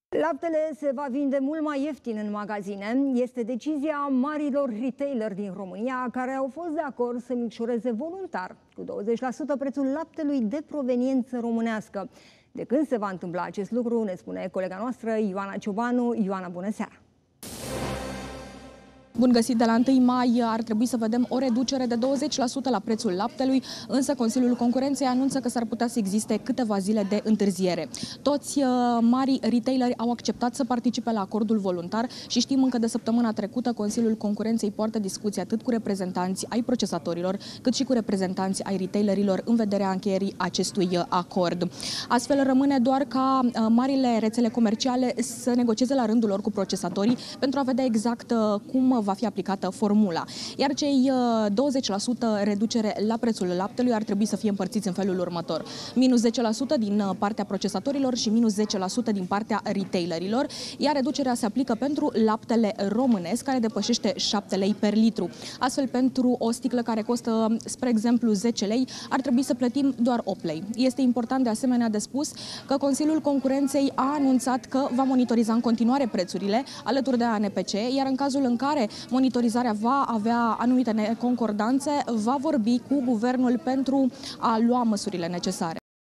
Laptele se va vinde mult mai ieftin în magazine. Este decizia marilor retaileri din România, care au fost de acord să micșoreze voluntar cu 20% prețul laptelui de proveniență românească. De când se va întâmpla acest lucru, ne spune colega noastră Ioana Ciobanu. Ioana, bună seara! Bun găsit! De la 1 mai ar trebui să vedem o reducere de 20% la prețul laptelui, însă Consiliul Concurenței anunță că s-ar putea să existe câteva zile de întârziere. Toți mari retaileri au acceptat să participe la acordul voluntar și știm încă de săptămâna trecută Consiliul Concurenței poartă discuții atât cu reprezentanți ai procesatorilor, cât și cu reprezentanți ai retailerilor în vederea încheierii acestui acord. Astfel rămâne doar ca marile rețele comerciale să negocieze la rândul lor cu procesatorii pentru a vedea exact cum va fi aplicată formula. Iar cei 20% reducere la prețul laptelui ar trebui să fie împărțiți în felul următor. Minus 10% din partea procesatorilor și minus 10% din partea retailerilor, iar reducerea se aplică pentru laptele românesc, care depășește 7 lei per litru. Astfel, pentru o sticlă care costă, spre exemplu, 10 lei, ar trebui să plătim doar 8 lei. Este important de asemenea de spus că Consiliul Concurenței a anunțat că va monitoriza în continuare prețurile alături de ANPC, iar în cazul în care monitorizarea va avea anumite neconcordanțe, va vorbi cu guvernul pentru a lua măsurile necesare.